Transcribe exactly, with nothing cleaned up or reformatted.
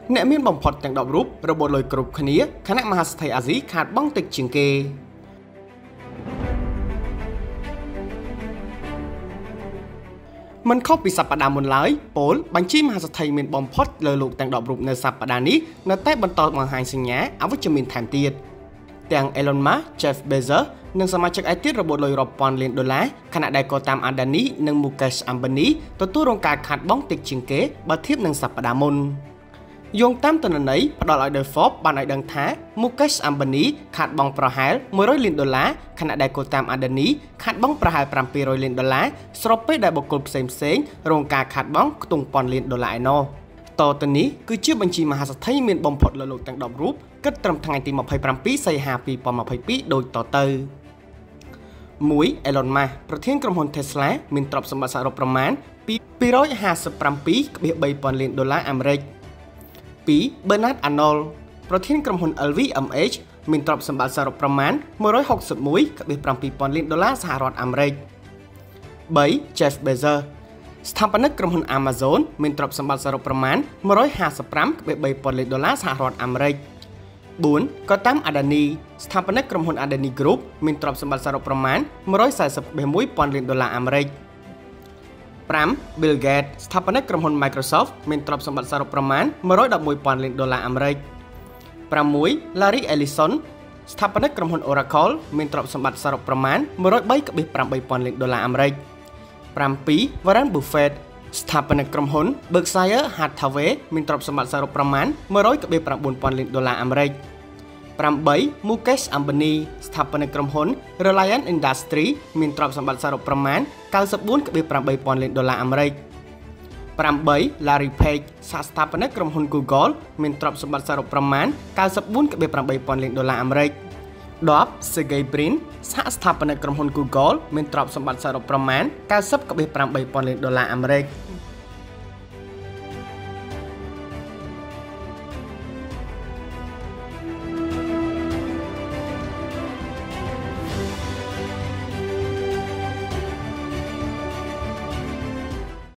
អ្នកមានបំផុតទាំងដប់រូបរបបលុយគ្រប់គ្នាខណៈមហាស្ថិអាស៊ីខាតបង់តិចជាងគេមិនខុសពីសប្តាហ៍មុនឡើយប៉ូលបញ្ជីមហាស្ថិមានបំផុតលើលោកទាំងដប់រូបនៅសប្តាហ៍នេះនៅតែបន្តបង្ហាញសញ្ញាអវិជ្ជមានថែមទៀតទាំង Elon Musk, Jeff Bezos និងសមាជិកឯទៀតរបបលុយរាប់ពាន់លានដុល្លារខណៈដែលក៏តាម Adani និង Mukesh Ambani ទទួលរងការខាតបង់តិចជាងគេបើធៀបនឹងសប្តាហ៍មុនយោងតាមទិន្នន័យផ្ដល់ឲ្យដោយ Forbes បានឲ្យដឹងថា Mukesh Ambani ខាតបង់ប្រហែលមួយរយលានដុល្លារខណៈដែលក៏តាម Adani ខាតបង់ប្រហែលប្រាំពីររយលានដុល្លារស្របពេលដែលបុគ្គលផ្សេងផ្សេងរងការខាតបង់ខ្ទង់ពាន់លានដុល្លារឯណោះតទៅនេះគឺជាបញ្ជីមហាស្ថិមានបំផុតលើលោកទាំងដប់រូបគិតត្រឹមថ្ងៃទីម្ភៃប្រាំពីរសីហាពីរពាន់ម្ភៃពីរដូចតទៅមួយ Elon Musk ប្រធានក្រុមហ៊ុន Tesla មានទ្រព្យសម្បត្តិសរុបប្រមាណពីររយហាសិបប្រាំពីរកន្លះបីពាន់លានដុល្លារអាមេរិកពីរ Bernard Arnault ប្រធានក្រុមហ៊ុន แอล វី เอ็ม เอช មានទ្រព្យសម្បត្តិសរុបប្រមាណមួយរយហុកសិបមួយកន្លះប្រាំពីរពាន់លានដុល្លារសហរដ្ឋអាមេរិកបី Jeff Bezos ស្ថាបនិកក្រុមហ៊ុន Amazon មានទ្រព្យសម្បត្តិសរុបប្រមាណមួយរយហាសិបប្រាំកន្លះបីពាន់លានដុល្លារសហរដ្ឋអាមេរិកបួនក៏តាម Adani ស្ថាបនិកក្រុមហ៊ុន Adani Group មានទ្រព្យសម្បត្តិសរុបប្រមាណមួយរយសែសិបកន្លះមួយពាន់លានដុល្លារអាមេរិកប្រាំ Bill Gates ស្ថាបនិកក្រុមហ៊ុន Microsoft មានទ្រព្យសម្បត្តិសរុបប្រមាណមួយរយដប់មួយពាន់លានដុល្លារអាមេរិកប្រាំមួយ Larry Ellison ស្ថាបនិកក្រុមហ៊ុន Oracle មានទ្រព្យសម្បត្តិសរុបប្រមាណមួយរយបីកន្លះប្រាំបីពាន់លានដុល្លារអាមេរិកប្រាំពីរ Warren Buffett ស្ថាបនិកក្រុមហ៊ុន Berkshire Hathaway មានទ្រព្យសម្បត្តិសរុបប្រមាណមួយរយកន្លះប្រាំបួនពាន់លានដុល្លារអាមេរិកប្រាំបី Mukesh Ambani ស្ថាបនិកក្រុមហ៊ុន Reliance Industries មានទ្រព្យសម្បត្តិសរុបប្រមាណកៅសិបបួនកន្លះប្រាំបីពាន់លានដុល្លារអាមេរិកប្រាំបី Larry Page ស្ថាបនិកក្រុមហ៊ុន Google មានទ្រព្យសម្បត្តិសរុបប្រមាណកៅសិបបួនកន្លះប្រាំបីពាន់លានដុល្លារអាមេរិកដប់ Sergey Brin សហស្ថាបនិកក្រុមហ៊ុន Google មានទ្រព្យសម្បត្តិសរុបប្រមាណកៅសិបកន្លះប្រាំបីពាន់លានដុល្លារអាមេរិក